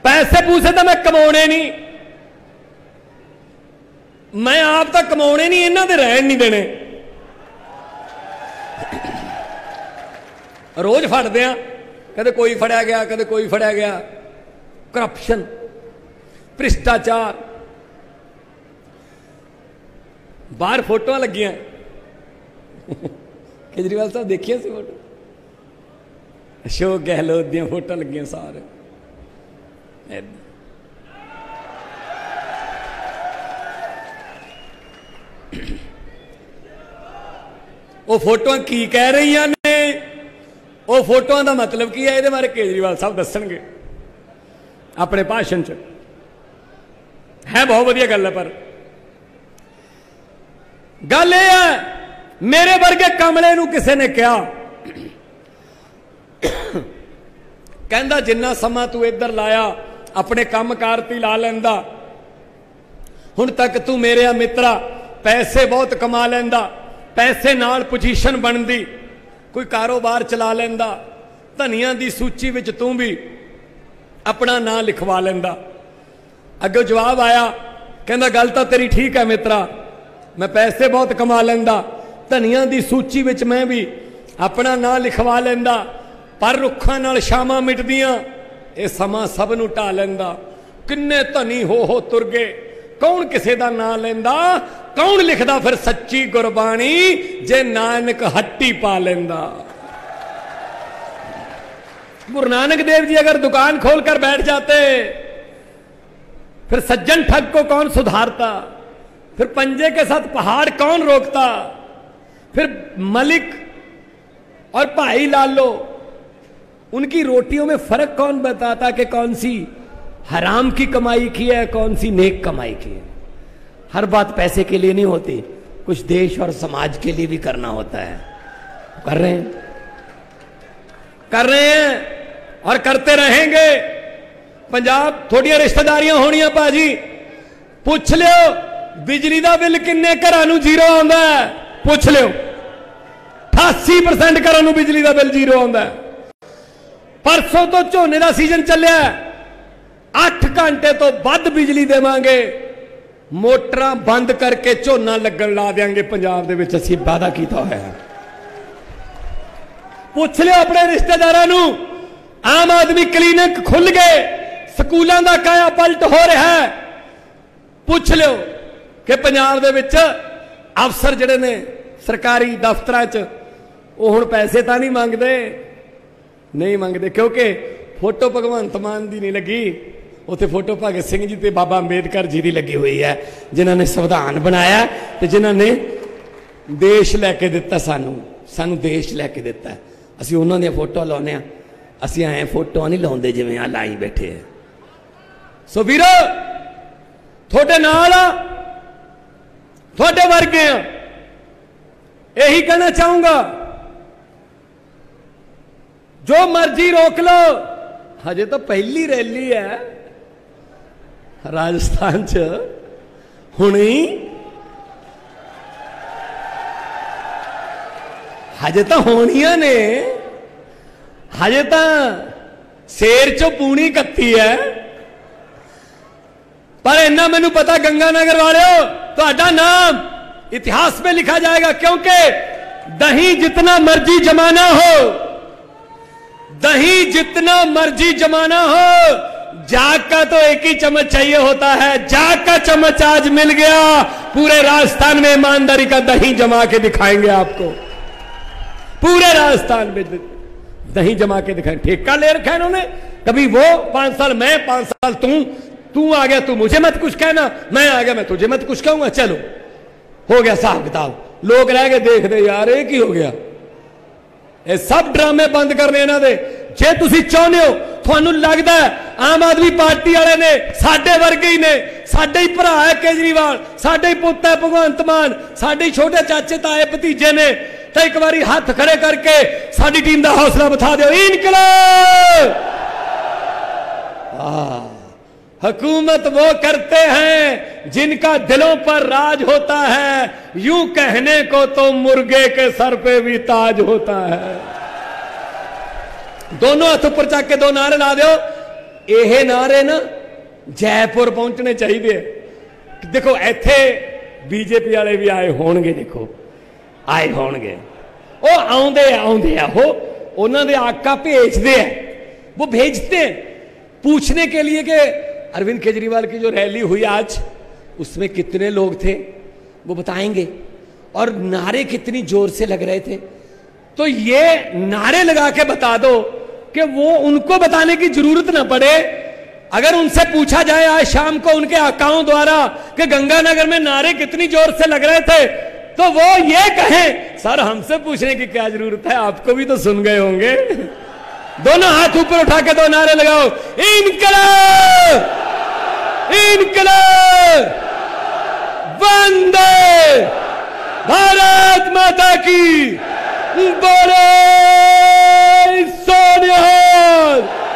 पैसे पूसे तो मैं कमाने नहीं, मैं आप तो कमाने नहीं, इन्हां दे रहन नहीं देने। रोज फड़दे आ, कदे कोई फड़िया गया, कदे कोई फड़िया गया। करप्शन, भ्रिष्टाचार। बाहर फोटो लगियां केजरीवाल साहब देखिए सी फोटो, अशोक गहलोत दी फोटो लगियां सारे। वो फोटो की कह रही ने, वो फोटो का मतलब की है, ये बारे केजरीवाल साहब दसणगे अपने भाषण च। है बहुत वधिया गल है, पर गल यह है मेरे वर्गे कमले नूं किसी ने कहा, कहंदा जिन्ना समा तू इधर लाया अपने काम कार ती ला लैंदा, हुण तक तू मेरे मित्रा पैसे बहुत कमा लैंदा, पैसे नाल पोजीशन बनदी, कोई कारोबार चला लैंदा, धनिया दी सूची विच तू भी अपना नाम लिखवा लैंदा। अगे जवाब आया, कहंदा गल तां तेरी ठीक है मित्रा, मैं पैसे बहुत कमा लैंदा, धनिया दी सूची विच मैं भी अपना नाम लिखवा लैंदा, पर रुखां नाल शामां मिटदियां, ये समा सब नूं ढा लैंदा। किन्ने धनी हो तुर गए, कौन किसे दा नाम लैंदा, कौन लिखदा फिर सच्ची गुरबाणी, जे नानक हट्टी पा लैंदा। गुरु नानक देव जी अगर दुकान खोलकर बैठ जाते, फिर सज्जन ठग को कौन सुधारता, फिर पंजे के साथ पहाड़ कौन रोकता, फिर मलिक और भाई लालो उनकी रोटियों में फर्क कौन बताता कि कौन सी हराम की कमाई की है, कौन सी नेक कमाई की है। हर बात पैसे के लिए नहीं होती, कुछ देश और समाज के लिए भी करना होता है। कर रहे हैं, कर रहे हैं और करते रहेंगे। पंजाब थोड़ियां रिश्तेदारियां होनियां भाजी, पूछ लियो बिजली का बिल किन्ने घरां नूं जीरो आउंदा है, पूछ लियो 88% घरां नूं बिजली का बिल जीरो आउंदा है। परसों तो झोने का सीजन चलिया, 8 घंटे तो वध बिजली देवांगे, मोटरां बंद करके झोना लगन ला देंगे पंजाब दे विच, असीं वादा कीता होया है। पूछ लियो अपने रिश्तेदारां नूं, आम आदमी क्लीनिक खुल गए, स्कूलों का काया पलट हो रहा है। पूछ लियो कि पंजाब दे विच अफसर जिहड़े ने सरकारी दफ्तरां च, वो हुण पैसे तां नहीं मंगदे, नहीं मंगते, क्योंकि फोटो भगवंत मान की नहीं लगी, उत्थे फोटो भगत सिंह जी ते बाबा अंबेडकर जी की लगी हुई है, जिन्होंने संविधान बनाया ते जिन्होंने देश लैके दिता, सानू देश लैके दिता है। असीं उन्हां दी फोटो लाउने आ, असीं ऐ फोटो नहीं लाउंदे जिवें आ लाई बैठे है। सो वीरो थोड़े नाल थोड़े वर्गे आ, यही कहना चाहूंगा, जो मर्जी रोक लो, हजे तो पहली रैली है राजस्थान च, हुणी हजे तो होनिया ने, हजे तो शेर चो पूनी कत्ती है। पर इन्ना मैनू पता गंगानगर वालों, तुहाडा नाम इतिहास में लिखा जाएगा, क्योंकि दही जितना मर्जी जमाना हो, दही जितना मर्जी जमाना हो, जाग का तो एक ही चम्मच चाहिए होता है। जाग का चम्मच आज मिल गया, पूरे राजस्थान में ईमानदारी का दही जमा के दिखाएंगे आपको, पूरे राजस्थान में दही जमा के दिखाएंगे। ठेका ले रखा है इन्होंने, कभी वो 5 साल मैं, 5 साल तू आ गया, तू मुझे मत कुछ कहना, मैं आ गया मैं तुझे मत कुछ कहूंगा, चलो हो गया साहब किताब। लोग रह गए देखते, यार ये की हो गया। ये सब ड्रामे बंद करने इन्हां दे। जे तुसीं चाहुंदे हो, तुहानूं लगदा है आम आदमी पार्टी वाले ने साडे वर्गे ही ने, साडे ही भरा है केजरीवाल, साडे ही पुत्त है भगवंत मान, साडे ही छोटे चाचे ताए भतीजे ने, तो एक बारी हाथ खड़े करके साडी टीम का हौसला बता दो। इनकलाब! हुकूमत वो करते हैं जिनका दिलों पर राज होता है, यूं कहने को तो मुर्गे के सर पे भी ताज होता है। दोनों हाथ ऊपर चक के 2 नारे ला दो, ਇਹ नारे ना जयपुर पहुंचने चाहिए। देखो इत्थे बीजेपी वाले भी आए होणगे, देखो आए होणगे, वो आउंदे आउंदे हो उन्होंने आका भेजते हैं, वो भेजते हैं पूछने के लिए कि अरविंद केजरीवाल की जो रैली हुई आज उसमें कितने लोग थे, वो बताएंगे, और नारे कितनी जोर से लग रहे थे। तो ये नारे लगा के बता दो कि वो उनको बताने की जरूरत ना पड़े। अगर उनसे पूछा जाए आज शाम को उनके आकाओं द्वारा कि गंगानगर में नारे कितनी जोर से लग रहे थे, तो वो ये कहें सर हमसे पूछने की क्या जरूरत है, आपको भी तो सुन गए होंगे। दोनों हाथ ऊपर उठा के दो नारे लगाओ, इनकलाब इनकलाब, वंदे भारत माता की, बोले सोनिया।